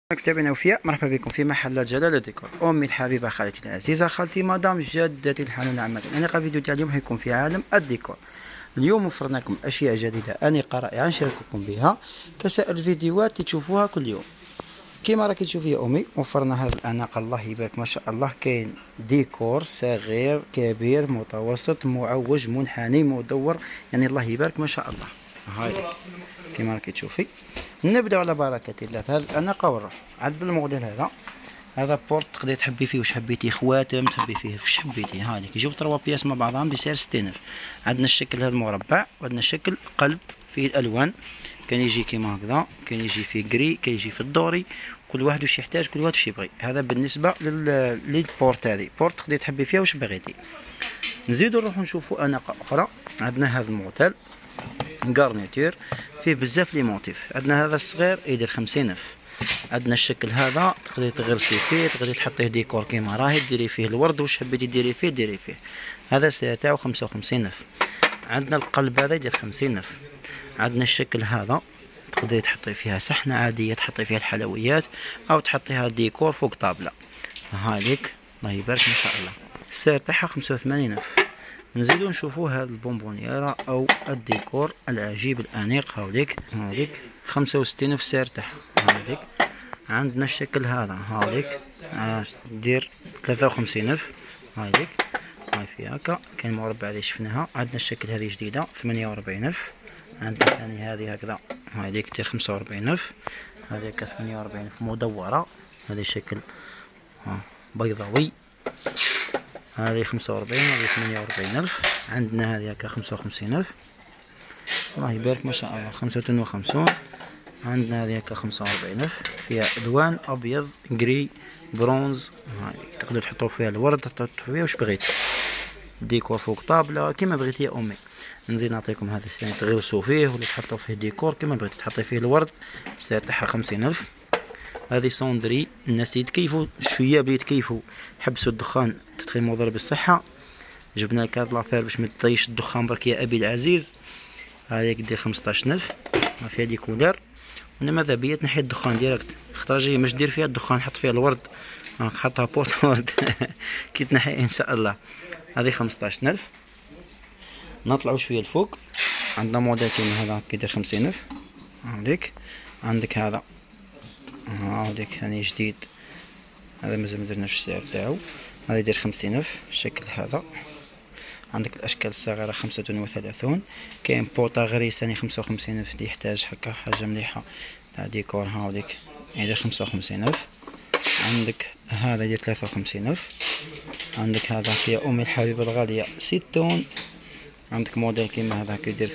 متابعينا وفياء، مرحبا بكم في محل جلالة ديكور. امي الحبيبه، خالتي العزيزه، خالتي مدام، جدتي الحنونه، عمتي الانيقه. فيديو تاع اليوم حيكون في عالم الديكور. اليوم وفرنا لكم اشياء جديده انيقه رائعه نشارككم بها كسائر الفيديوهات اللي تشوفوها كل يوم. كيما راكي تشوفي يا امي، وفرنا هذا الاناقه الله يبارك ما شاء الله. كاين ديكور صغير كبير متوسط معوج منحني مدور، يعني الله يبارك ما شاء الله. هاي كيما راكي تشوفي. نبداو على بركه الله في هذا الاناقه ونروح عاد بالموديل هذا بورت تقدري تحبي فيه واش حبيتي، خواتم تحبي فيه واش حبيتي. هذيك يجيو 3 بياس مع بعضهم بسعر 60 ألف. عندنا الشكل هذا المربع، وعندنا الشكل قلب فيه الالوان. كان يجي كيما هكذا، كان يجي فيه جري، كان يجي في الدوري. كل واحد واش يحتاج، كل واحد واش يبغي. هذا بالنسبه للبورت. هذه بورت تقدري تحبي فيها واش بغيتي. نزيدو نروحو نشوفو اناقه اخرى. عندنا هذا الموديل غارنيتور فيه بزاف لي موتيف. عندنا هذا الصغير يدير 50 ألف. عندنا الشكل هذا تقدري تغرسي فيه، تقدري تحطيه ديكور كيما راهي، ديري فيه الورد واش حبيتي ديري فيه ديري فيه. هذا السعر تاعو 55 ألف. عندنا القلب هذا يدير 50 ألف. عندنا الشكل هذا تقدري تحطي فيها صحنه عاديه، تحطي فيها الحلويات او تحطيها ديكور فوق طابله. هذيك الله يبارك ما شاء الله. السعر تاعها 85 ألف. نزيدو نشوفو هاد البونبونييرا او الديكور العجيب الانيق. هاوليك 65 ألف السعر تاعها. هاوليك عندنا الشكل هذا، هاوليك دير 53 ألف. هاوليك هاي في هكا. كاين مربع اللي شفناها. عندنا الشكل هذه جديده 48 ألف. عندنا ثاني هذه هكذا، هاذيك دير 45 ألف. هذيك 48 ألف مدوره. هذا الشكل بيضاوي. هذه 45، هذه 48 ألف. عندنا هذه هكا 55 ألف. الله يبارك ما شاء الله 55. عندنا هذه هكا 45 ألف، فيها ألوان أبيض جري برونز. تقدر تحطوا فيها الورد، تحطوا فيها واش بغيتي، ديكور فوق طابلة كيما بغيتي يا أمي. نزيد نعطيكم هذا الشيء تغرسوا فيه ولا تحطوا فيه ديكور كيما بغيتي، تحطي فيه الورد. السعر تاعها 50 ألف. هذه صوندري، الناس اللي يتكيفوا شويه بلي يتكيفوا حبسوا الدخان تدخين مضر بالصحه. جبنا لك هاد لافير باش ما تطيش الدخان برك يا ابي العزيز. هذيك دير 15 ألف. ما فيها دي كولر. وانا ماذا بيا تنحي الدخان ديريكت، خاطر جاي مش دير فيها الدخان، حط فيها الورد. حطها بورت ورد كي تنحي ان شاء الله. هذه 15 ألف. نطلعوا شويه الفوق. عندنا موديل كيما هذا كيدير 50 ألف. هذيك عندك هذا، هذيك ثاني جديد. هذا مازال مدرناش السعر تاعو. هذا يدير 50 ألف. الشكل هذا. عندك الاشكال الصغيره 35. كاين بوطا غريس ثاني 55 ألف، اللي يحتاج هكا حاجه مليحه تاع ديكور. هاوديك يدير 55 ألف. عندك هذا يدير 53 ألف. عندك هذا يا امي الحبيبه الغاليه 60. عندك موديل كيما هذا يدير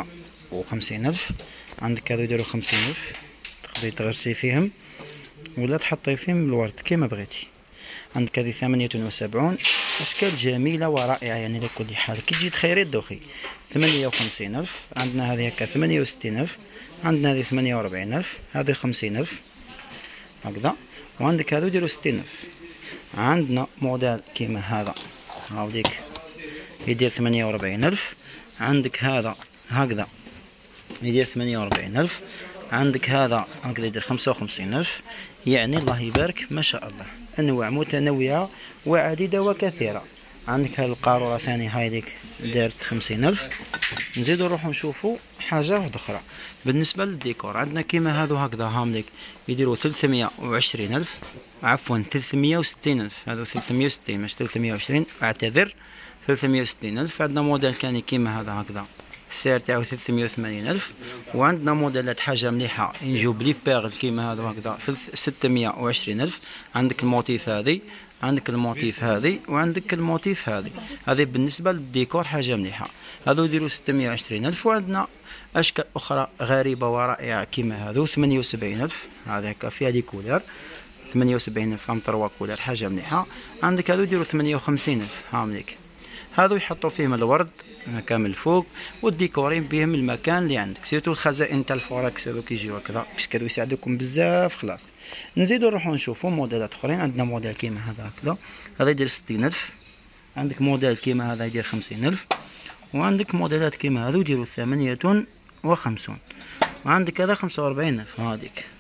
58 ألف. عندك هذا يديروا 50 ألف. تقدري تغرسي فيهم ولا تحطي فيهم الورد كيما بغيتي. عندك هذه 78. اشكال جميله ورائعه يعني على كل حال. كي تجي تخيري الدوخي 58 ألف. عندنا هذه هكا 68 ألف. عندنا هذه 48 ألف. هذه 50 ألف هكذا. وعندك هذو يديروا 60 ألف. عندنا موديل كيما هذا، هاوديك يدير 48 ألف. عندك هذا هكذا يدير 48 ألف. عندك هذا هكذا يدير 55 ألف. يعني الله يبارك ما شاء الله، أنواع متنوعة وعديدة وكثيرة. عندك هذه القارورة ثاني هايديك دارت 50 ألف. نزيدو نروحو نشوفو حاجة واحدة أخرى بالنسبة للديكور. عندنا كيما هذو هكذا هامليك يديروا 320 ألف، عفوا 360 ألف. هذو 360 مش 320، أعتذر، 360 ألف. عندنا موديل كاني كيما هذا هكذا السعر تاعو 380 ألف. وعندنا موديلات حاجة مليحة ينجو بلي بيرل كيما هذا هكذا 620 ألف. عندك الموتيف هذه، عندك الموتيف هذه، وعندك الموتيف هذه. هذه بالنسبة للديكور حاجة مليحة. هذو يديروا 620 ألف. وعندنا أشكال أخرى غريبة ورائعة كيما هذو 78 ألف. هذا هكا فيها دي كولر 78 ألف. هم 3 كولر حاجة مليحة. عندك هذو يديروا 58 ألف. هامليك هذو يحطوا فيهم الورد كامل الفوق والديكورين بهم المكان اللي عندك، سيرتو الخزائن تاع الفوركس هذوك يجيو هكذا باش كادو يساعدوكم بزاف. خلاص نزيدو نروحو نشوفو موديلات اخرين. عندنا موديل كيما هذا هكذا، هذا يدير 60 ألف. عندك موديل كيما هذا يدير 50 ألف. وعندك موديلات كيما هذو يديروا 58. وعندك هذا 45 ألف. هذيك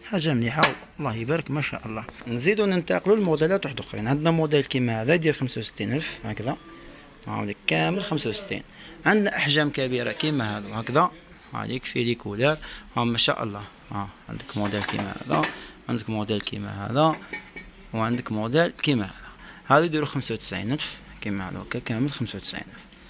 حاجه مليحه الله يبارك ما شاء الله. نزيدو ننتقلوا للموديلات واحد اخرين. عندنا موديل كيما هذا يدير 65000 هكذا، هاوليك كامل 65. عندنا احجام كبيره كيما هذا هكذا، هاوليك فيه لي كولار ما شاء الله. عندك موديل كيما هذا، عندك موديل كيما هذا، وعندك موديل كيما هذا. هذا يديروا 95000 كيما هذا هكا كامل 95000.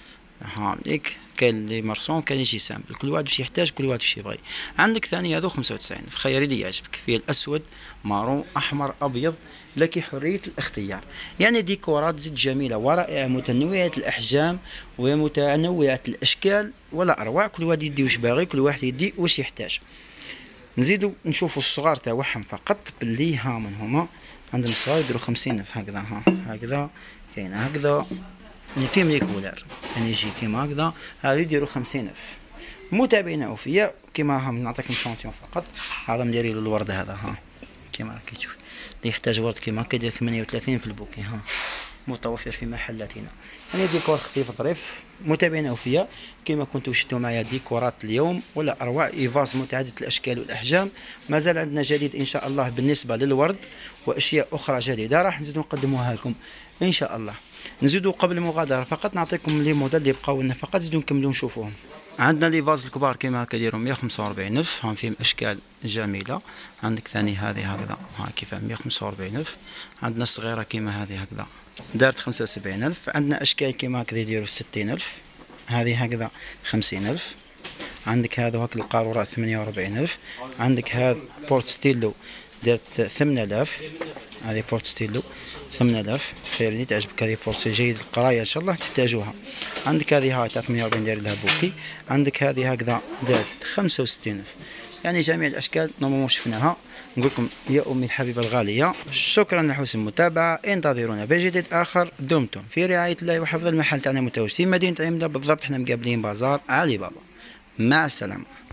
هاوليك كاين اللي مرسوم كاين اللي يجي سامبل، كل واحد واش يحتاج، كل واحد واش يبغي. عندك ثاني هذا 95000 خيري اللي يعجبك، فيه الاسود مارون احمر ابيض، لك حريه الاختيار. يعني ديكورات زيد جميله ورائعه متنوعه الاحجام ومتنوعه الاشكال ولا اروع. كل واحد يدي واش باغي، كل واحد يدي واش يحتاج. نزيدو نشوفوا الصغار تاعهم فقط باللي ها من هما. عندهم الصغار يديروا 50000 هكذا، هكذا كاين هكذا يعني فيهم لي كولار، يعني يجي كيما هكذا. هذا يديروا 50000. متابعين اوفياء كيما هم نعطيكم شونتيون فقط. هذا مديرين له الورد هذا كيما راكي تشوف، اللي يحتاج ورد كيما هكا يدير 38 في البوكي متوفر في محلاتنا. يعني ديكور خفيف ظريف. متابعين اوفياء كما كنتوا شفتوا معايا ديكورات اليوم ولا اروع، ايفاز متعدده الاشكال والاحجام. مازال عندنا جديد ان شاء الله بالنسبه للورد واشياء اخرى جديده راح نزيدوا نقدموها لكم ان شاء الله. نزيدوا قبل المغادره فقط نعطيكم لي موديل اللي بقاو لنا فقط، نزيدوا نكملوا نشوفوهم. عندنا لي فاز الكبار كيما هكا يديروا 145000 فيهم اشكال جميله. عندك ثاني هذه هكذا كيفاه 145000. عندنا الصغيره كيما هذه هكذا دارت 75000. عندنا اشكال كيما هكذا يديروا 60000. هذه هكذا 50000. عندك هذا هكا القارورات 48000. عندك هذا بورت ستيلو دارت 8000. هذه بورت ستيلو 8000 خير اللي تعجبك. هذه بورت جيد القرايه ان شاء الله تحتاجوها. عندك هذه تاع 48 داير لها بوكي. عندك هذه هكذا دارت 65000. يعني جميع الاشكال نورمالمون شفناها. نقول لكم يا امي الحبيبه الغاليه شكرا لحسن المتابعه. انتظرونا بجديد اخر. دمتم في رعايه الله وحفظ. المحل تاعنا متواجد في مدينه عمده بالضبط، احنا مقابلين بازار علي بابا. مع السلامه.